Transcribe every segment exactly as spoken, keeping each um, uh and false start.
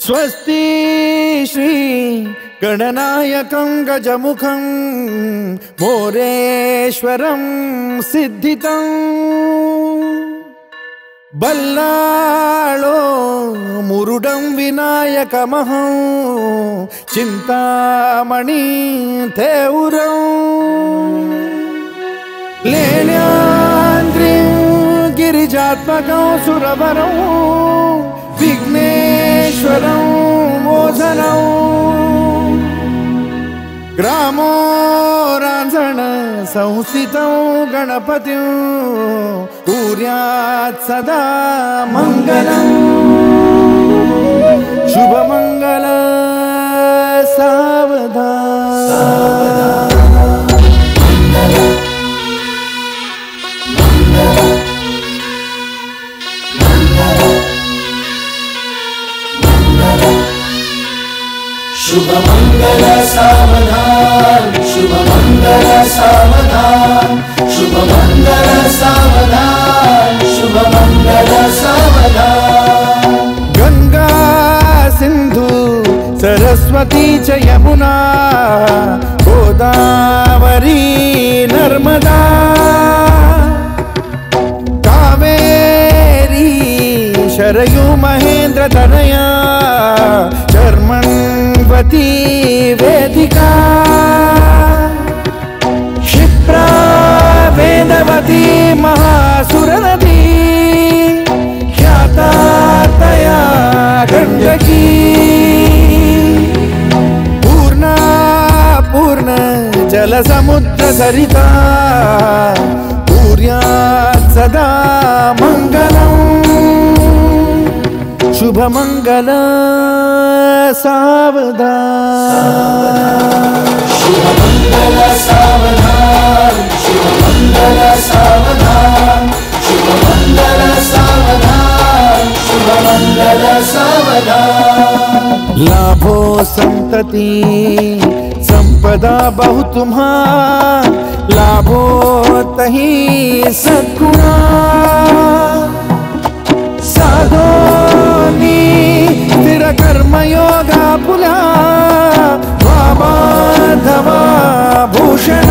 स्वस्ति श्री गणनायकं गजमुखं मोरेश्वरं सिद्धितं बल्लाळो मुरुडं विनायकमहं चिंतामणि थेउरं लेण्याद्रिं गिरिजात्मकं सुरवरं विघ्नेश्वरं मोझनं ग्रामो रांझण संस्थितं गणपतिं कुर्यात् सदा मंगलं शुभमंगल सावधान शुभ मंगल सावधान शुभ मंगल सावधान शुभ मंगल सावधान शुभ मंगल सावधान गंगा सिंधु सरस्वती च यमुना गोदावरी नर्मदा कावेरी शरयू महेंद्र तनया चर्मण्वती वेदिका क्षिप्रा वेदवती महासुरनदी ख्याता तया गंडकी पूर्णा पूर्ण जल समुद्र सरिता कुर्यात् सदा मंगलम् शुभ मंगल सावधान शुभ मंगल सावधान शुभ मंगल सावधान शुभ मंगल सावधान शुभ मंगल सावधान लाभो संतति संपदा बहु तुम्हा लाभो तही सद्गुणा साधोनी स्थिर कर्मयोगा पुला वामाधवा भूषण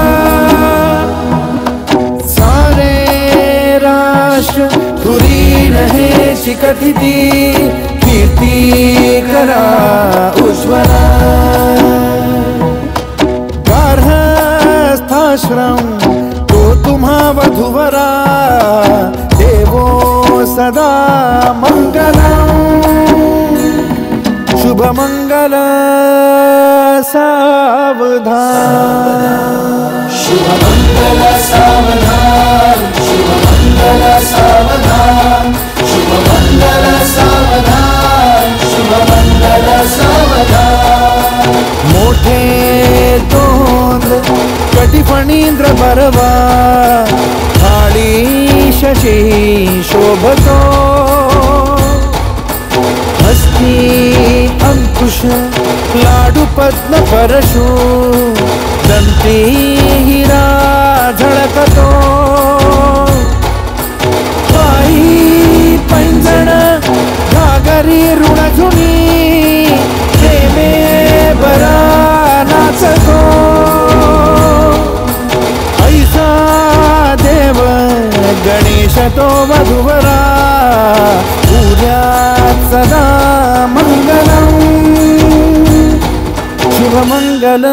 सारे राष्ट्र तुरी रहे शिकथिति कीर्ति करा उज्ज्वला गार्हस्थाश्रम तो तुम्हा वधुवरा देवो सदा मंगलम् शुभ मंगल सावधान शुभ मंगल सावधान शुभ मंगल सावधान शुभ मंगल सावधान शुभ मंगल सावधान मोठे तोंड कटिफणींद्र बरवा थाळी शशी शोभतो हस्ती अंकुश लाडू पद्म परशु दंती हिरा झळकतो पायी पैंजण घागरी ऋणझुनी प्रेमे बरा नाचतो ऐसा देव गणेश तो वधुवरा कुर्यात् सदा मंगलम् शुभ मंगल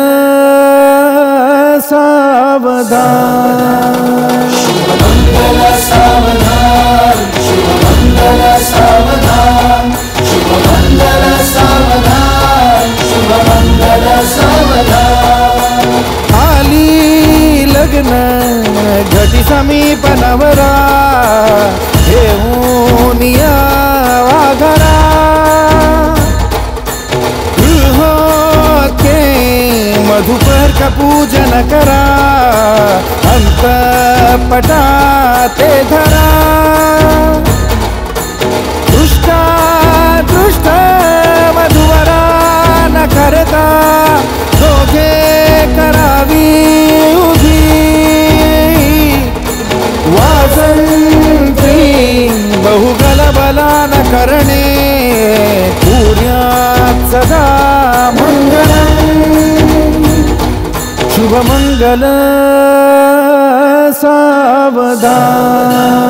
सावधान शुभ मंगल सावधान शुभ मंगल सावधान शुभ मंगल सावधान शुभ मंगल सावधान आली लग्न घटी समीप नवरा घेऊन या वाघरा गृहोके मधुपर का पूजन करा अंतपटा ते धरा दृष्टा दृष्ट वधुवरा न करता दोघे करावी उभी वाजंत्री बहुगल बला न करणे पूर्या मंगल सावधान।